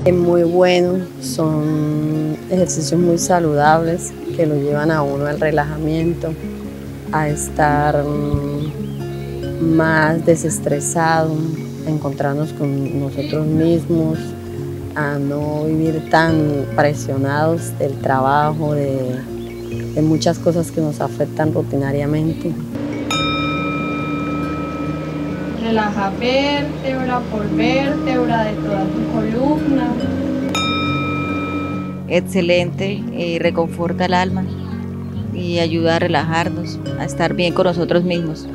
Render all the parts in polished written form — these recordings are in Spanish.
Es muy bueno, son ejercicios muy saludables que lo llevan a uno al relajamiento, a estar más desestresado, a encontrarnos con nosotros mismos, a no vivir tan presionados del trabajo, de muchas cosas que nos afectan rutinariamente. Relaja vértebra por vértebra de toda tu columna. Excelente, reconforta el alma y ayuda a relajarnos, a estar bien con nosotros mismos.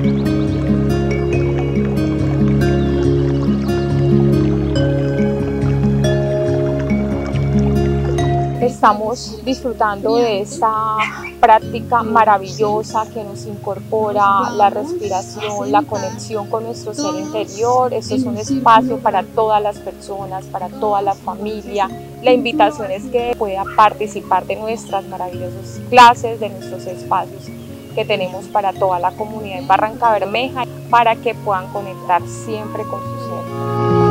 Estamos disfrutando de esta práctica maravillosa que nos incorpora la respiración, la conexión con nuestro ser interior. Esto es un espacio para todas las personas, para toda la familia. La invitación es que pueda participar de nuestras maravillosas clases, de nuestros espacios que tenemos para toda la comunidad en Barrancabermeja, para que puedan conectar siempre con su ser.